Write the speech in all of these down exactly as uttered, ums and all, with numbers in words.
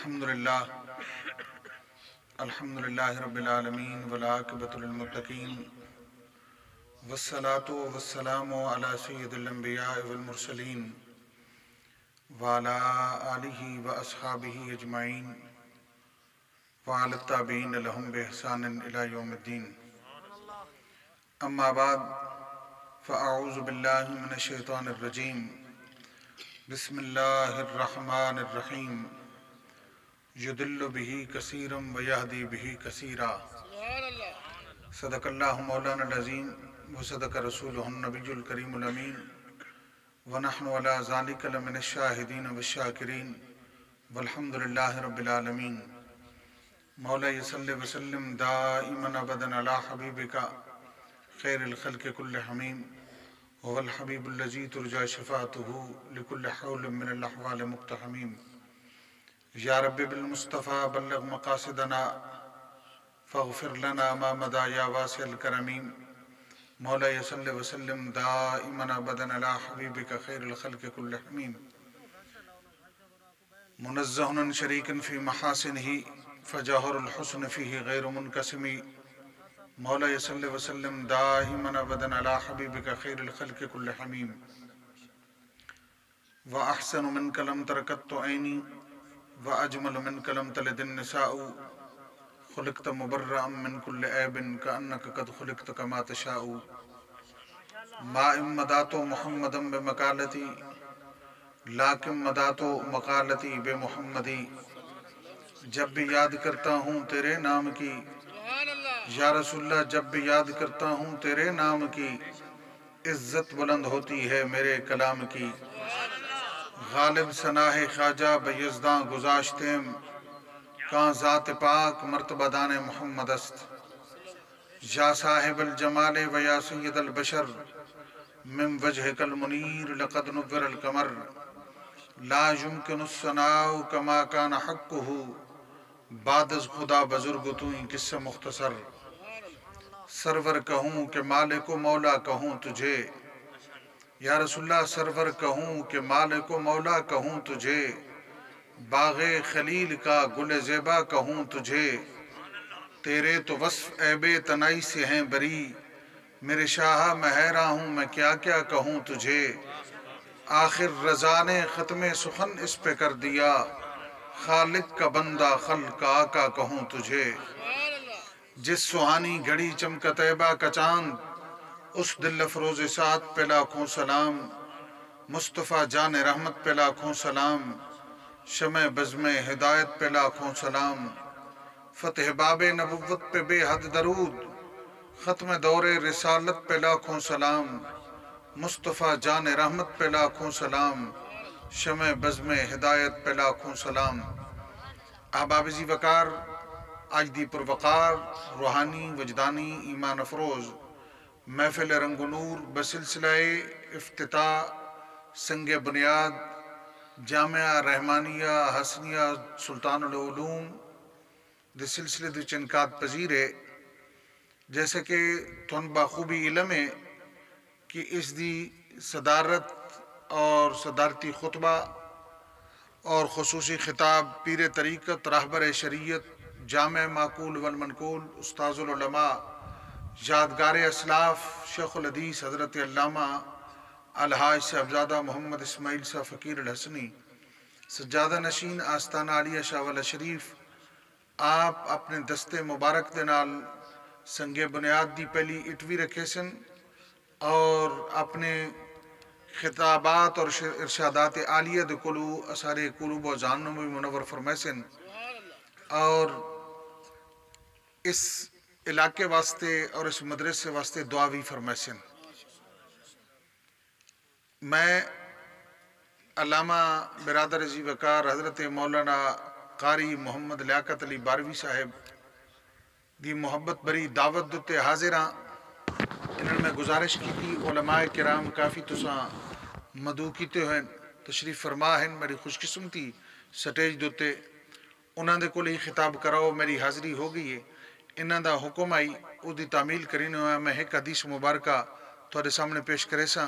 الحمدللہ الحمدللہ رب العالمین والعاقبۃ للمتقین والصلاة والسلام علی سید الانبیاء والمرسلین وعلی آلہ واصحابہ اجمعین وعلی التابعین لہم بإحسان الی یوم الدین اما بعد فاعوذ باللہ من الشیطان الرجیم بسم اللہ الرحمن الرحیم یضل بہ کثیرا ویہدی بہ کثیرا صدق اللہ مولانا العظیم وصدق رسولہ النبی الکریم الامین ونحن علی ذلک لمن الشاہدین والشاکرین والحمدللہ رب العالمین مولا صلی وسلم دائما ابدا علی حبیبک خیر الخلق کل حمیم هو الحبیب الذی ترجى شفاعته لكل حول من الاحوال مقتحمیم یا رب بالمصطفیٰ بلغ مقاصدنا فاغفر لنا ما مدى یا واسع الکرمیم مولا صلی وسلم دائما ابدا علی حبیبک خیر الخلق کل حمیم منزہ شریکا فی محاسنہ فجوہر الحسن فیہ غیر منقسم مولا صلی وسلم دائما ابدا علی حبیبک خیر الخلق کل حمیم وَأَحْسَنُ مِنْكَ لَمْ تَرَكَتْتُ عَيْنِي وَأَجْمَلُ مِنْكَ لَمْ تَلِدِ النِّسَاءُ خُلِقْتَ مُبَرَّأً مِنْ كُلِّ عَيْبٍ كَأَنَّكَ قَدْ خُلِقْتَ كَمَا تَشَاءُ مَا إِن مَدَاتُ مُحَمَّدًا بِمَقَالَتِي لَكِن مَدَاتُ مَقَالَتِي بِمُحَمَّدِ جب بھی یاد کرتا ہوں تیرے نام کی یا رسول اللہ جب بھی یاد کرتا ہوں تیرے نام کی عزت بلند ہوتی ہے میرے کلام کی غالب ثناء خواجہ بیزداں گزاشتیم کہاں ذات پاک مرتبہ دان محمد است یا صاحب الجمال و یا سید البشر من وجہک المنیر لقد نور القمر لا يمکن الثناء کما کان حقہ بعد از خدا بزرگ توئیں کس سے مختصر سرور کہوں کہ مالک و مولا کہوں تجھے یا رسول اللہ سرور کہوں کہ مالک و مولا کہوں تجھے باغ خلیل کا گل زیبا کہوں تجھے تیرے تو وصف عیب تنائی سے ہیں بری میرے شاہ میں حیراں ہوں میں کیا کیا کہوں تجھے آخر رضا نے ختم سخن اس پہ کر دیا خالق کا بندہ خلق کا آقا کہوں تجھے جس سہانی گھڑی چمکا طیبہ کا چاند اس دل افروز سعد پہ لاکھوں سلام مصطفیٰ جان رحمت پہ لاکھوں سلام شمع بزم ہدایت پہ لاکھوں سلام فتح باب نبوت پہ بے حد درود ختم دور رسالت پہ لاکھوں سلام مصطفیٰ جان رحمت پہ لاکھوں سلام شمع بزم ہدایت پہ لاکھوں سلام احباب ذی وقار آج دی پروقار روحانی وجدانی ایمان افروز محفل رنگ و نور بسلسلہ افتتاح سنگ بنیاد جامعہ رحمانیہ حسنیہ سلطان العلوم دی سلسلے دی چنکات پذیر ہے جیسے کہ تھون باخوبی علم ہے کہ اس دی صدارت اور صدارتی خطبہ اور خصوصی خطاب پیر طریقت رہبر شریعت جامع معقول والمنقول استاذ العلماء یادگار اسلاف شیخ الحدیث حضرت علامہ الحاج صاحبزادہ محمد اسماعیل صاحب فقیر الحسنی سجادہ نشین آستانہ عالیہ شاہ والا شریف آپ اپنے دستے مبارک دے نال سنگ بنیاد دی پہلی اٹوی رکھے سن اور اپنے خطابات اور ارشادات عالیہ دے کلو اثار قلوب و جانوں میں منور فرمائے سن اور اس علاقے واسطے اور اس مدرسے واسطے دعا بھی فرمائے سن میں علامہ برادر ذی وقار حضرت مولانا قاری محمد لیاقت علی باروی صاحب دی محبت بری دعوت دتے حاضراں انہوں میں گزارش کی تھی علماء کرام کافی تساں مدعو کیتے ہوئے تشریف فرما ہیں میری خوش قسمتی سٹیج دوتے انہوں نے کو لئی خطاب کراؤ میری حاضری ہو گئی ہے انہوں دا حکم آئی او دی تعمیل کرنے ہوئے میں ایک حدیث مبارکہ تو سامنے پیش کرے سا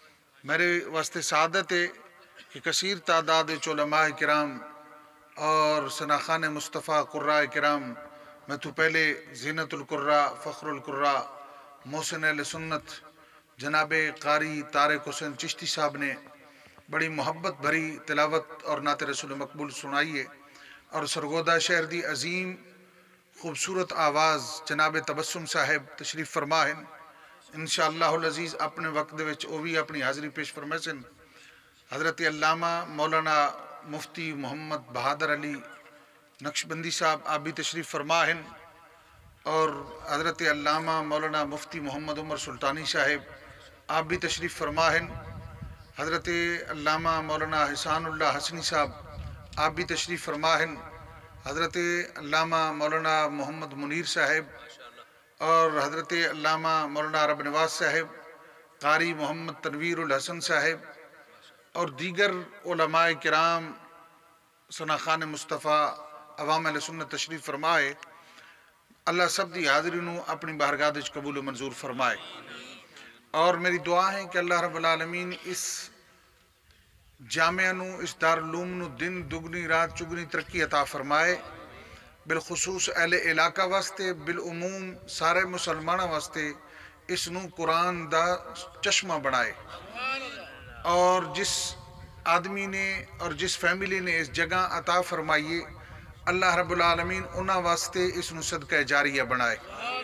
میرے واسطے سعادت ہے کہ کثیر تعداد علماء کرام اور اور ثناخان مصطفیٰ قراء کرام میں تو پہلے زینت القراء فخر القراء محسن اہل سنت جناب قاری طارق حسین چشتی صاحب نے بڑی محبت بھری تلاوت اور نعت رسول مقبول سنائی ہے، اور سرگودہ شہر دی عظیم خوبصورت آواز جناب تبسم صاحب تشریف فرما ہیں، انشاءاللہ العزیز اپنے وقت دے وچ او بھی اپنی حاضری پیش فرمائے سن۔ حضرت علامہ مولانا مفتی محمد بہادر علی نقشبندی صاحب آپ بھی تشریف فرما ہیں، اور حضرت علامہ مولانا مفتی محمد عمر سلطانی صاحب آپ بھی تشریف فرما ہیں، حضرت علامہ مولانا احسان اللہ حسنی صاحب آپ بھی تشریف فرما ہیں، حضرت علامہ مولانا محمد منیر صاحب اور حضرت علامہ مولانا رب نواز صاحب، قاری محمد تنویر الحسن صاحب اور دیگر علماء کرام ثناخان مصطفیٰ عوام اہل سنت تشریف فرمائے۔ اللہ سب دی حاضری نو اپنی بارگاہ وچ قبول و منظور فرمائے، اور میری دعا ہے کہ اللہ رب العالمین اس جامعہ نو اس دارالعلوم نو دن دگنی رات چگنی ترقی عطا فرمائے، بالخصوص اہل علاقہ واسطے، بالعموم سارے مسلمانوں واسطے اس نو قرآن دا چشمہ بنائے، اور جس آدمی نے اور جس فیملی نے اس جگہ عطا فرمائیے اللہ رب العالمین انہاں واسطے اس نو صدقہ جاریہ بنائے۔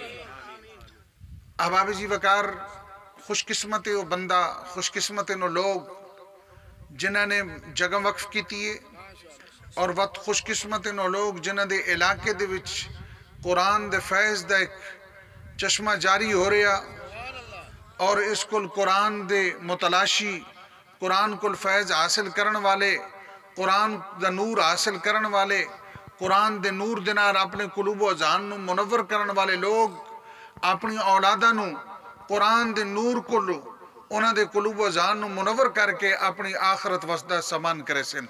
احباب جی وقار، خوش قسمت وہ بندہ، خوش قسمت نو لوگ جنہاں نے جگہ وقف کی تیے، اور وقت خوش قسمت نو لوگ جنہاں دے علاقے دے وچ قرآن دے فیض دا ایک چشمہ جاری ہو رہا، اور اس کل قرآن دے متلاشی، قرآن کل فیض حاصل کرن والے، قرآن دا نور حاصل کرن والے، قرآن دے نور دنار اپنے قلوب و اذہان نو منور کرن والے لوگ اپنی اولاداں نو قرآن دے نور کلو انہاں دے قلوب و اذہان نو منور کر کے اپنی آخرت وسدہ سامان کرے سن۔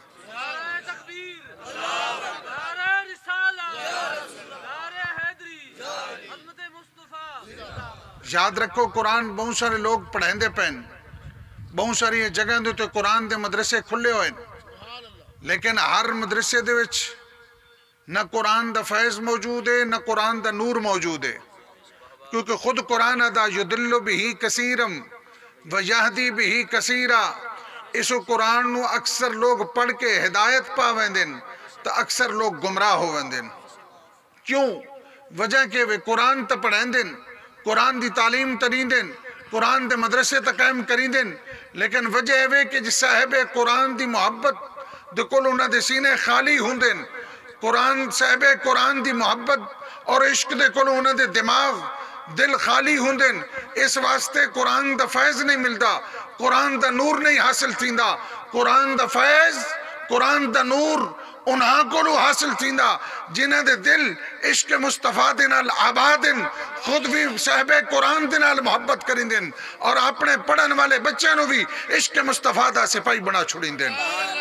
یاد رکھو قرآن بہت سارے لوگ پڑھیں دے پہن، بہت ساری جگہ دے تو قرآن دے مدرسے کھلے ہوئے، لیکن ہر مدرسے دے وچ نہ قرآن دا فیض موجود ہے نہ قرآن دا نور موجود ہے، کیونکہ خود قرآن ادا یدل بہی کثیرم و یہدی بہی کثیرہ، اس قرآن نو اکثر لوگ پڑھ کے ہدایت پاویں دن تو اکثر لوگ گمراہ ہوویں دن۔ کیوں؟ وجہ کہ وہ قرآن تا پڑھیں دن، قرآن دی تعلیم تنین دن، قرآن دے مدرسے تا قائم کریں دن، لیکن وجہ ہے کہ جس صاحب قرآن دی محبت دے کل انہاں دے سینے خالی ہوں دن، قرآن صاحب قرآن دی محبت اور عشق دے کل انہاں دے دماغ دل خالی ہوں دن، اس واسطے قرآن دا فیض نہیں ملدا، قرآن دا نور نہیں حاصل تھیندا۔ قرآن دا فیض، قرآن دا نور انہاں کو حاصل تھیندا جنہاں دے دل عشق مصطفیٰ دے نال آبادن، خود بھی صاحب قرآن دے نال محبت کریں دن، اور اپنے پڑھن والے بچے نو بھی عشق مصطفیٰ دا سپاہی بنا چھوڑیں دن۔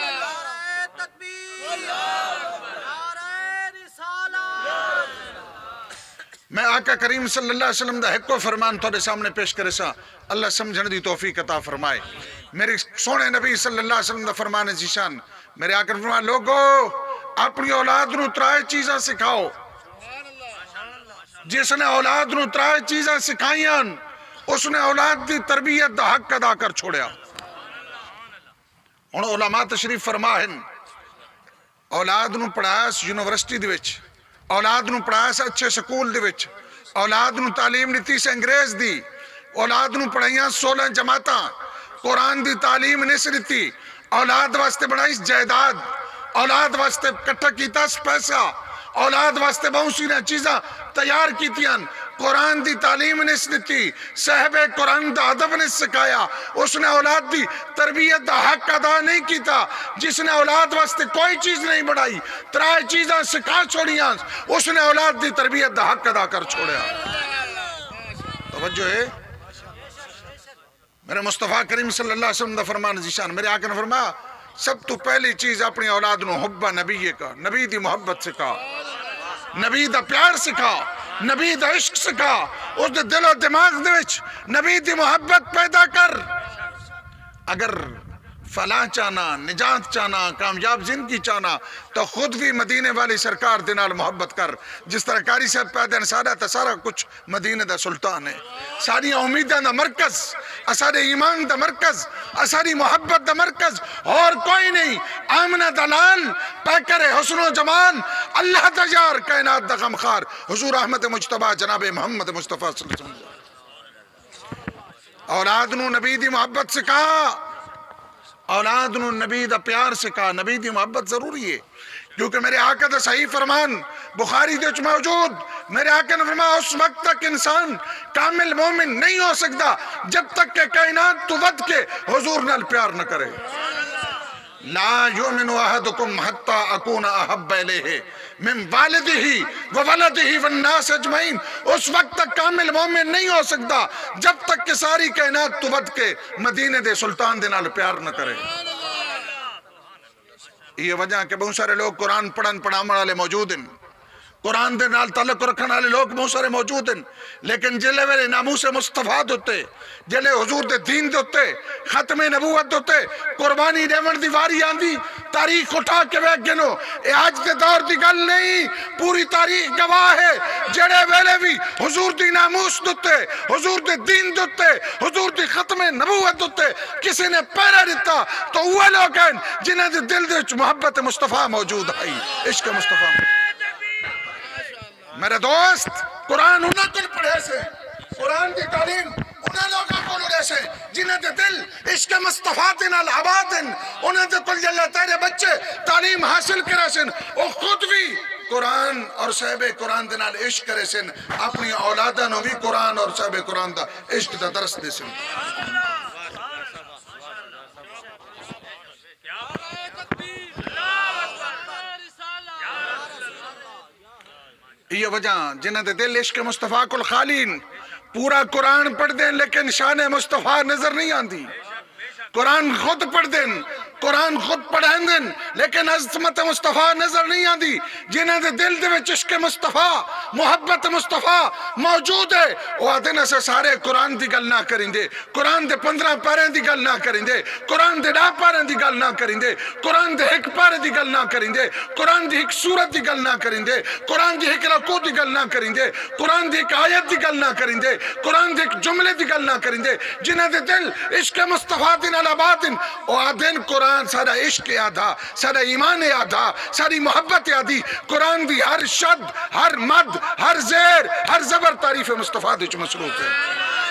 میں آقا کریم صلی اللہ علیہ وسلم دا حق و فرمان تھوڑے سامنے پیش کرے سا، اللہ سمجھن دی توفیق عطا فرمائے۔ میرے سونے نبی صلی اللہ علیہ وسلم دا فرمان ذیشان، میرے آقا فرمان، لوگو اپنی اولاد نو ترائے چیزاں سکھاؤ، جس نے اولاد نو ترائے چیزاں سکھائیاں اس نے اولاد دی تربیت دا حق ادا کر چھوڑیا۔ انہوں علماء تشریف فرماہن، اولاد نو پڑھاس یونیورسٹی دی وچ، اولاد نو پڑھاس اچھے سکول دی وچ، اولاد نو تعلیم نیتی سے انگریز دی، اولاد نو پڑھائیاں سولہ جماعتاں، قرآن دی تعلیم نہیں نیتی، اولاد واسطے بڑھائیس جائیداد، اولاد واسطے کٹھا کیتا پیسہ، اولاد واسطے بہت سی چیزاں تیار کیتیاں، قرآن دی تعلیم نے سنتی، صاحب قرآن دا ادب نے سکھایا، اس نے اولاد دی تربیت دا حق ادا نہیں کیتا، جس نے اولاد واسطے کوئی چیز نہیں بڑھائی، ترائے چیزاں سکھا چھوڑیاں، اس نے اولاد دی تربیت دا حق ادا کر چھوڑیا۔ توجہ ہے میرے مصطفیٰ کریم صلی اللہ علیہ وسلم دا فرمان ذیشان، میرے آقا نے فرمایا سب تو پہلی چیز اپنی اولاد نو حب نبی کا، نبی دی محبت سکھا، نبی دا پیار سکھا، نبی دا عشق سکھا، اس دے دل و دماغ دے وچ نبی دی محبت پیدا کر۔ اگر فلاح چاہنا، نجات چاہنا، کامیاب زندگی چاہنا تو خود بھی مدینے والی سرکار دے نال محبت کر. جس طرح قاری صاحب پیدا سارا تا سارا کچھ مدینے دا سلطان ہے. ساری امیداں دا مرکز، اسارے ایمان دا مرکز، اساری محبت دا مرکز اور کوئی نہیں. آمنہ دلال پیکر حسن و جمال اللہ دا یار کائنات دا غمخار حضور احمد مجتبی جناب محمد مصطفیٰ صلی اللہ علیہ وسلم. اولاد نو نبی دی محبت سکھا، اولاد نو نبی دا پیار سکھا. نبی دی محبت ضروری ہے کیونکہ میرے آقا دا صحیح فرمان بخاری دے وچ موجود. میرے آقا نے فرمایا اس وقت تک انسان کامل مومن نہیں ہو سکتا جب تک کہ کائنات تو ود کے حضور نال پیار نہ کرے. لا یؤمن احدکم حتی اکون احب الیہ من والدہ وولدہ والناس اجمعین. اس وقت تک کامل مومن نہیں ہو سکتا جب تک کہ ساری کائنات تو ود کے مدینے دے سلطان دے نال پیار نہ کرے. یہ وجہ کہ بہت سارے لوگ قرآن پڑھن پڑھامن والے موجود ہیں، قرآن دے نال تعلق رکھن والے لوگ بہت سارے موجود ہیں، لیکن جلے ویلے ناموس مصطفیٰ دوتے، جلے حضور دے دین دوتے، ختم نبوت دوتے، قربانی دیون دی واری آندی، تاریخ اٹھا کے ویک گنو. اے آج دے دور دی گل نہیں، پوری تاریخ گواہ ہے. جڑے ویلے بھی حضور دی ناموس دوتے، حضور دے دین دوتے، حضور دی ختم نبوت دوتے کسی نے پیرا دیتا تو وہ لوگ ہیں جنہیں دے دل دے محبت مصطفیٰ موجود ہے، عشق مصطفیٰ. میرے دوست قرآن انہاں کل پڑھے سے، قرآن دی تعلیم انہاں لوگاں کو لڑے سے جنہیں دے دل عشق مصطفیٰ دے نال آباد ہیں. انہاں دے کل جلہ تیرے بچے تعلیم حاصل کرے سن، وہ خود بھی قرآن اور صحب قرآن دے نال عشق کرے سن، اپنی اولاداں نو بھی قرآن اور صحب قرآن دا عشق دا درس دے سن. یہ وجہ جنہیں دے دل عشق مصطفیٰ کل خالین پورا قرآن پڑھ دیں لیکن شان مصطفیٰ نظر نہیں آندی. قرآن خود پڑھ دیں، قرآن خود پڑھیں دیں لیکن عظمت مصطفیٰ نظر نہیں آندی. جنہیں دے دل دے وچ عشق مصطفیٰ محبت مصطفیٰ موجود ہے وہ آدھے نہ سے سارے قرآن دی گل نہ کریں دے، قرآن دے پندرہ پاریں دی گل نہ کریں دے، قرآن دے ڈا پاریں دی گل نہ کریں دے، قرآن دے ایک پارے دی گل نہ کریں دے، قرآن دی ایک سورت دی گل نہ کریں دے، قرآن دی ایک رکوع دی گل نہ کریں دے، قرآن دی ایک آیت دی گل نہ کریں دے، قرآن دی ایک جملے دی گل نہ کریں دے. جنہیں دے دل عشق مصطفیٰ دن الابادن وہ آدھن قرآن سارا عشق آدھا، سارا ایمان آدھا، ساری محبت آدھی. قرآن دی ہر شد، ہر مد، ہر زیر، ہر زبر تعریف مصطفیٰ دیچ مصروف ہے.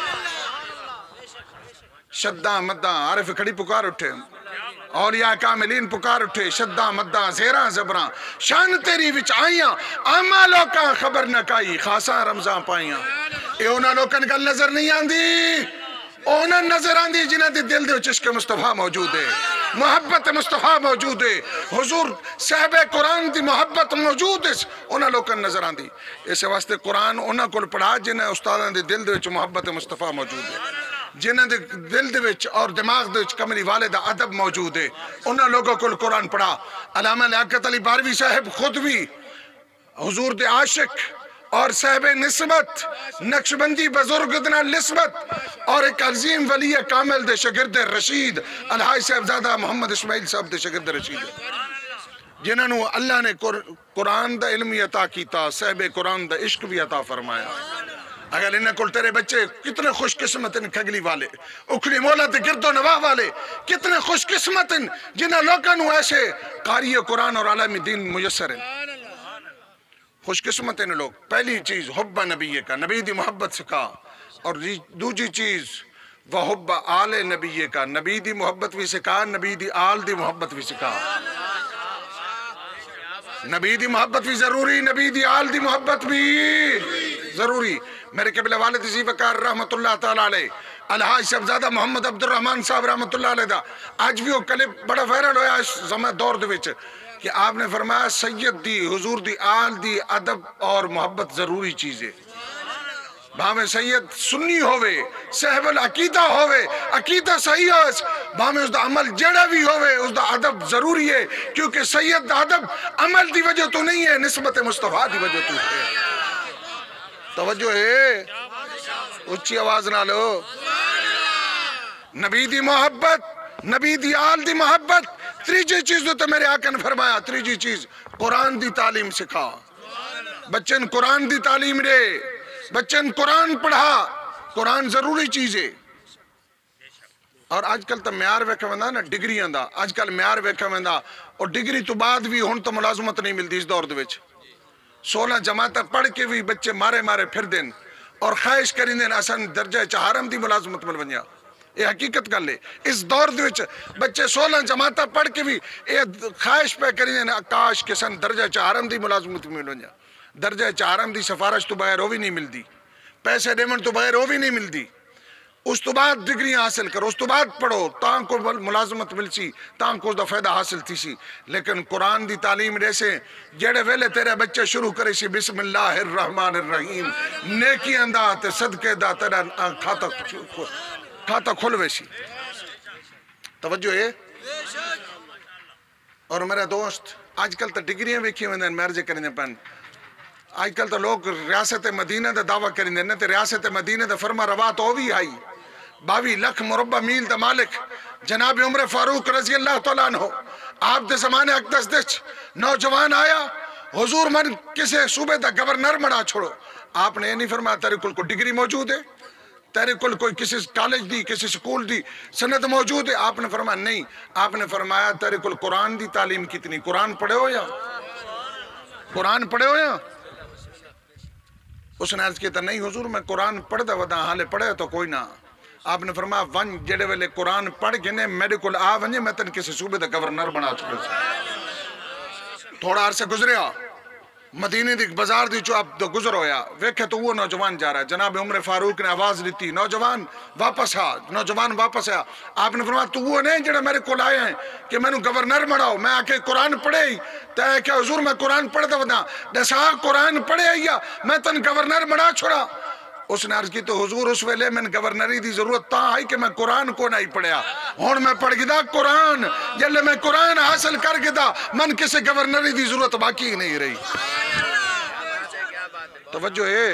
شدہ مدہ عارف کھڑی پکار اٹھے، اولیاء کاملین پکار اٹھے، شدہ مدہ زیرہ زبران شان تیری وچ آئیاں آما لوکاں خبر نہ کائی خاصا رمضان پائیاں. اے اونا لوکن گل نظر نہیں آندی، اونا نظر آندی جنہ دے دل دے عشق مصطفیٰ موجود ہے، محبت مصطفیٰ موجود ہے، حضور صحب قرآن دی محبت موجود ہے، اونا لوکن نظر آندی. اس واسطے قرآن اونا کل پڑھا جنہ استادان دے دل دے محبت مصطفیٰ موجود ہے، جنہ دے دل دے وچ اور دماغ دے وچ کملی والدہ ادب موجود ہے. انہاں لوگوں کو قرآن پڑھا. علامہ لیاقت علی باروی صاحب خود بھی حضور دے عاشق اور صاحب نسبت، نقشبندی بزرگ دنا نسبت اور ایک عظیم ولی کامل دے شگرد رشید الحاج صاحبزادہ محمد اسماعیل صاحب دے شگرد رشید جنہوں اللہ نے قرآن دا علم عطا کیتا، صاحب قرآن دا عشق بھی عطا فرمایا. اگر انہیں کل تیرے بچے کتنے خوش قسمت ہیں کھگلی والے، اکھلی مولا دے گرد و نواح والے کتنے خوش قسمت ہیں جنہیں لوگوں ایسے قاری قرآن اور عالم دین میسر ہیں. خوش قسمت ہیں لوگ. پہلی چیز حب نبی کا، نبی دی محبت سکھا، اور دوسری چیز وحب آل نبی کا، نبی دی محبت بھی سکھا، نبی دی آل دی محبت بھی سکھا. نبی دی محبت بھی ضروری، نبی دی آل دی محبت بھی ضروری. میرے قبلہ والد ذی وقار رحمت اللہ تعالیٰ علیہ الحاج صاحبزادہ محمد عبد الرحمن صاحب رحمت اللہ علیہ دا آج بھی وہ کلپ بڑا وائرل ہویا اس زمان دور دے وچ کہ آپ نے فرمایا سید دی حضور دی آل دی ادب اور محبت ضروری چیز ہے. بھامے سید سنی ہوئے، صاحب العقیدہ ہوئے، عقیدہ صحیح ہوئے، بھامے اس دا عمل جڑا بھی ہوئے، اس دا ادب ضروری ہے، کیونکہ سید دا ادب عمل دی وجہ تو نہیں ہے، نسبت مصطفیٰ دی وجہ تو ہے. توجہ ہے، اچھی آواز نہ لو. نبی دی محبت نبی دی آل دی محبت، تریجی چیز تو میرے آقا نے فرمایا، تریجی چیز قرآن دی تعلیم سکھا، بچن قرآن دی تعلیم دے، بچن قرآن پڑھا، قرآن ضروری چیز ہے۔ اور آج کل تو معیار ویکھا ویندا نا ڈگری آندا، آج کل معیار ویکھا ویندا، اور ڈگری تو بعد بھی ہن تو ملازمت نہیں ملتی اس دور دے وچ، سولہ جماعتیں پڑھ کے بھی بچے مارے مارے پھر دین اور خواہش کریں دین اساں درجہ چہارم دی ملازمت مل ونجا۔ یہ حقیقت گل ہے، اس دور دے وچ بچے سولہ جماعتیں پڑھ کے بھی یہ خواہش پہ کریں دین کاش کہ سن درجہ چہارم دی ملازمت مل ونجا۔ درجہ چہارم دی سفارش تو بغیر وہ بھی نہیں ملتی، پیسے دیمن تو بغیر وہ بھی نہیں ملتی، اس تو بعد ڈگریاں حاصل کرو، اس تو بعد پڑھو، تاں کو ملازمت مل سی، تاں کو دا فائدہ حاصل تھی سی۔ لیکن قرآن دی تعلیم جیسے جڑے ویلے تیرے بچے شروع کرے سی بسم اللہ الرحمن الرحیم، نیکی اندہ تے صدقے دا تیرا کھاتا کھاتا کھلوے سی۔ توجہ ہے؟ اور میرے دوست آج کل تو ڈگریاں ویکھی ہوئے مرضے کرنے پن، آج کل تو لوگ ریاست مدینہ دا دعویٰ کریں دے، تے ریاست مدینہ دا فرما روا تو بھی آئی، باوی لکھ مربع میل دا مالک جناب عمر فاروق رضی اللہ تعالیٰ عنہ، آپ دے زمانے اقدس دچ نوجوان آیا، حضور من کسے صوبے دا گورنر مڑا چھوڑو، آپ نے یہ نہیں فرمایا تیرے کل کو ڈگری موجود ہے، تیرے کل کوئی کسی کالج دی کسی سکول دی سند موجود ہے، آپ نے فرمایا نہیں، آپ نے فرمایا تیرے کل قرآن دی تعلیم کتنی، قرآن پڑھے ہو یا قرآن پڑھے ہو یا؟ اس نے عرض کیا تھا نہیں حضور میں قرآن پڑھ دا ودا حالے پڑھے تو کوئی نہ، آپ نے فرمایا ون جڑے ویلے قرآن پڑھ گنے میرے کل آ ونجے میں تن کسی صوبے دا گورنر بنا چھوڑے سے۔ تھوڑا عرصہ گزریا، مدینے دی بازار دی جو آپ دو گزر ہویا، ویکھے تو وہ نوجوان جا رہا ہے، جناب عمر فاروق نے آواز لیتی نوجوان واپس آ، نوجوان واپس آیا، آپ نے فرمایا تو وہ نہیں جڑے میرے کل آئے ہیں کہ میں نے گورنر بناؤ، میں آکے قرآن پڑھے ہی تے کہ حضور میں قرآن پڑھ دا ودا دسا قرآن پڑھے ہی میں تن گورنر بنا چھوڑا۔ اس نے عرض کی تو حضور اس ویلے میں گورنری دی ضرورت تا آئی کہ میں قرآن کو نہیں پڑھیا، ہون میں پڑھ گدا قرآن، جلے میں قرآن حاصل کر گدا من کسے گورنری دی ضرورت باقی نہیں رہی۔ توجہ ہے؟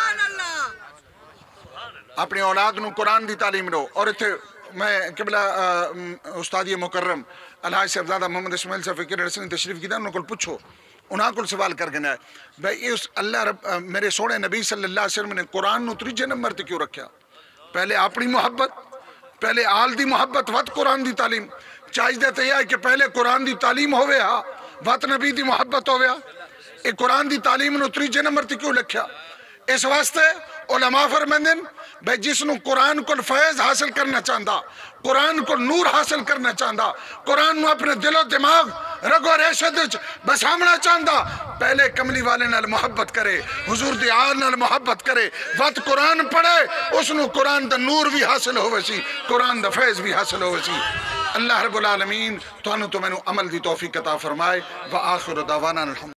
اپنی اولاد نو قرآن دی تعلیم دو۔ اور اتھے میں قبلہ استادی مکرم الحاج صاحبزادہ محمد اسماعیل صاحب فقیر رسول تشریف کی دا انہوں کو پوچھو، انہاں کو سوال کر گنا ہے بھئی اس اللہ رب میرے سوڑے نبی صلی اللہ علیہ وسلم نے قرآن نو تریجے نمبر تے کیوں رکھیا؟ پہلے اپنی محبت، پہلے آل دی محبت وقت قرآن دی تعلیم، چاہیے دیتے یہ ہے کہ پہلے قرآن دی تعلیم ہوئے ہاں وقت نبی دی محبت ہوئے ہاں، ایک قرآن دی تعلیم نو تریجے نمبر تے کیوں لکھیا؟ اس واسطے علماء فرمندن بھئی جس نو قرآن کو فیض حاصل کرنا چاہتا، قرآن کو نور حاصل کرنا چاہتا، قرآن نو اپنے دل و دماغ رگو ریشد بسامنا چاہتا، پہلے کملی والے نال محبت کرے، حضور دی آل نال محبت کرے، وقت قرآن پڑھے، اس نو قرآن دا نور بھی حاصل ہوئے سی، قرآن دا فیض بھی حاصل ہوئے سی۔ اللہ رب العالمین تو انو تو میں نو عمل دی توفیق عطا فرمائے، وآخر دعوانا الحمد